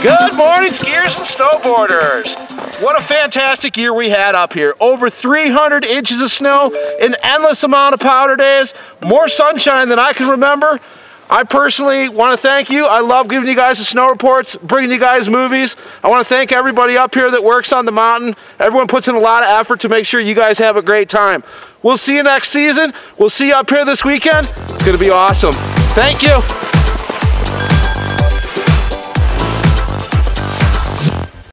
Good morning, skiers and snowboarders. What a fantastic year we had up here. Over 300 inches of snow, an endless amount of powder days, more sunshine than I can remember. I personally want to thank you. I love giving you guys the snow reports, bringing you guys movies. I want to thank everybody up here that works on the mountain. Everyone puts in a lot of effort to make sure you guys have a great time. We'll see you next season. We'll see you up here this weekend. It's going to be awesome. Thank you.